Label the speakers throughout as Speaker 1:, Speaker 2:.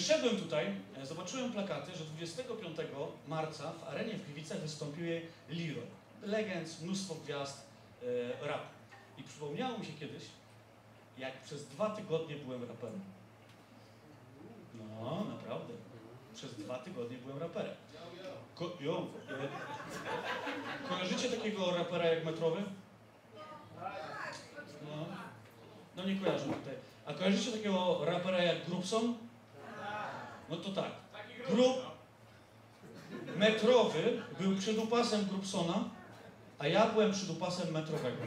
Speaker 1: Przyszedłem tutaj, zobaczyłem plakaty, że 25 marca w arenie w Gliwicach wystąpił Leroy. Legend, mnóstwo gwiazd rapu. I przypomniało mi się kiedyś, jak przez 2 tygodnie byłem raperem. No, naprawdę. Przez 2 tygodnie byłem raperem. Kojarzycie takiego rapera jak Metrowy? No nie kojarzę tutaj. A kojarzycie takiego rapera jak Grubson? No to tak. Metrowy był przydupasem Grubsona, a ja byłem przydupasem Metrowego.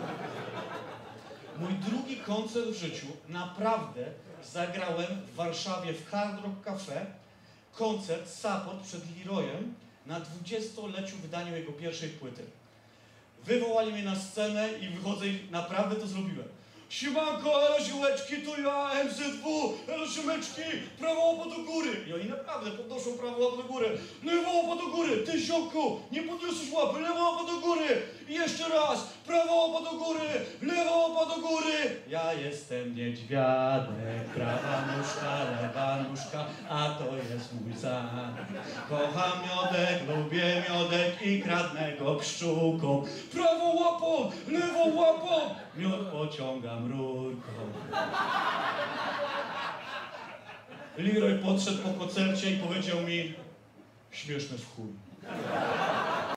Speaker 1: Mój drugi koncert w życiu naprawdę zagrałem w Warszawie w Hard Rock Cafe koncert support przed Leroyem na 20-leciu wydaniu jego pierwszej płyty. Wywołali mnie na scenę i wychodzę i naprawdę to zrobiłem. Siemanko, elo siłeczki, to ja, MZW, elo siemeczki, prawa łapa do góry. I oni naprawdę podnoszą prawą łapę do góry. Lewa łapa do góry, ty ziomku, nie podniosłeś łapy, lewa łapa do góry. I jeszcze raz, prawa łapa do góry, lewa łapa do góry. Ja jestem niedźwiadek, prawa nóżka, lewa nóżka, a to jest mój zamek. Kocham miodek, lubię miodek i kradnę go pszczółką. Prawą łapą, lewą łapą, miód pociągam rurką. Leroy podszedł po koncercie i powiedział mi: śmieszne w chuj.